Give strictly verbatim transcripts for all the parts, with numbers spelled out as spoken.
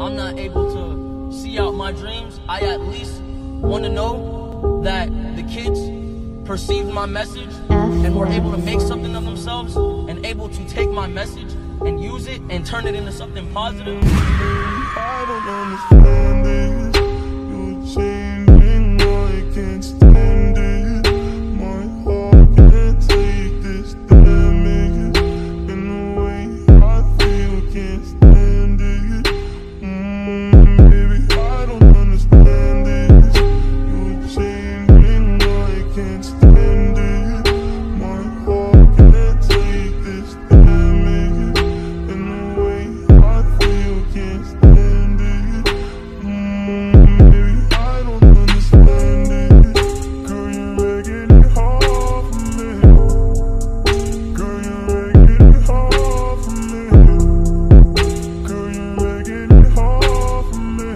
I'm not able to see out my dreams, I at least want to know that the kids perceived my message and were able to make something of themselves and able to take my message and use it and turn it into something positive. I don't understand it. You're changing, I can't stand it. My heart can't take this damage. In the way I feel, can't stand it. Mm, baby, I don't understand it. You're changing, I can't stand it. My heart can't take this damage. In the way I feel, can't stand it. Mm, baby, I don't understand it. Girl, you're making it hard for me. Girl, you're making it hard for me. Girl, you're making it hard for me.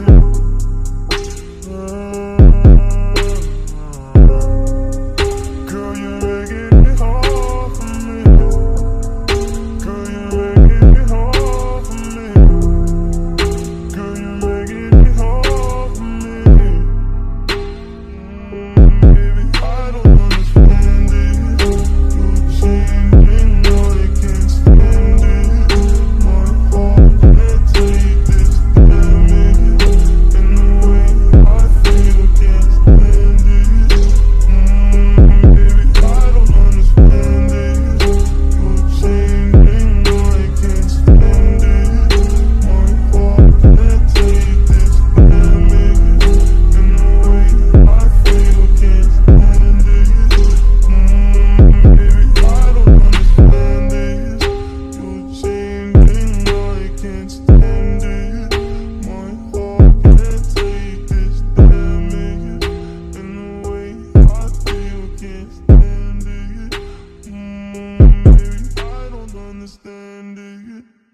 Girl, you're making it hard for me. Girl, you're making it hard for me. Girl, you're making it hard for me. Mm, baby, I don't understand it. You're changing, I can't stand it. My heart can't take this damage. In the way I feel, can't stand it. Mm, baby, I don't understand it. You're changing, I can't stand it. My heart can't take this damage. In the way I feel, can't stand it. Mm, baby, I don't understand it. You're changing, I can't stand it. My heart can't take this damage. In the way I feel, can't stand it. Mm, baby, I don't understand it.